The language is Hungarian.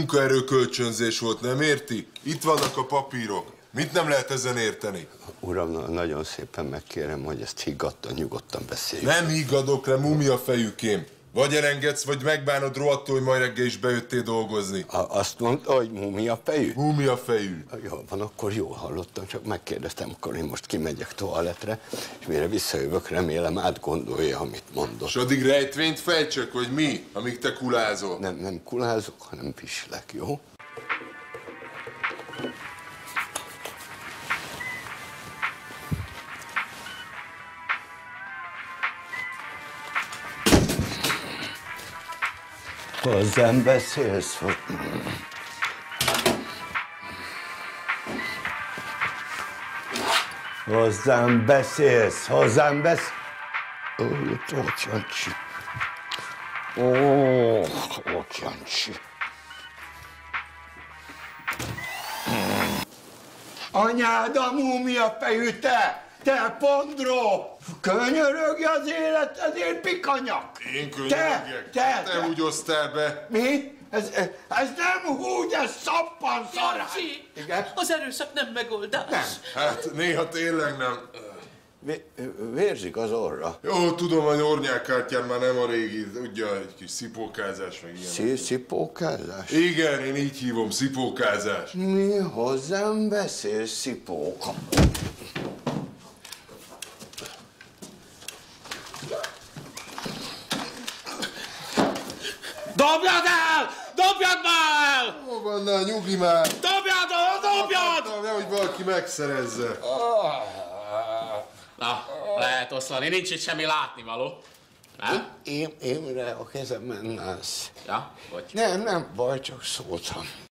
Munkaerőkölcsönzés volt, nem érti? Itt vannak a papírok. Mit nem lehet ezen érteni? Uram, nagyon szépen megkérem, hogy ezt higgadtan, nyugodtan beszéljük. Nem higgadok le, mumia fejükém. Vagy elengedsz, vagy megbánod rohadtul, hogy majd reggel is bejöttél dolgozni. Azt mondta, hogy mumia fejű? Mumia fejű. Jó van, akkor jól hallottam, csak megkérdeztem, akkor én most kimegyek toaletre, és mire visszajövök, remélem átgondolja, amit mondok. És addig rejtvényt fejtsek, vagy mi, amíg te kulázol? Nem kulázok, hanem pislek, jó? Hozzám beszélsz? Hozzám beszélsz? Hozzám beszélsz? Ott Jancsi. Ott Jancsi. Anyád a múmia fejű, te pondró! Könyörögj az életedért, pikanyak! Én könyörögjek? Te húgyoztál be. Mi? Ez nem húgy, ez szappan szarány! Jancsi, Igen? az erőszak nem megoldás. Nem. Hát néha tényleg nem. Vérzik az orra. Jó, tudom, hogy ornyákkártyán már nem a régi, ugye, egy kis szipókázás, meg ilyen. Szipókázás? Igen, én így hívom, szipókázás. Mi hozzám beszélsz, szipóka? Dobjad el! Dobjad már! Hol van, nyugi már! Dobjad el! Dobjad! Nehogy valaki megszerezze. Na, lehet oszlani, nincs itt semmi látnivaló. Nem? Imre, a kezemben állsz. Ja, vagy? Nem baj, csak szóltam.